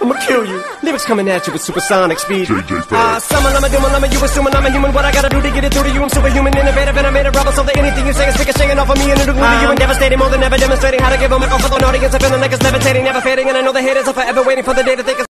I'ma kill you. Lyrics coming at you with supersonic speed. Summon, I'm a doom, I'm a you assuming I'm a human. What I gotta do to get it through to you? I'm superhuman, innovative, and I made a rubber so that anything you say is ricocheting off of me and it'll glue to you and devastating more than ever demonstrating how to give a microphone to an audience. I'm feeling like it's levitating, never fading, and I know the haters are forever waiting for the day that they can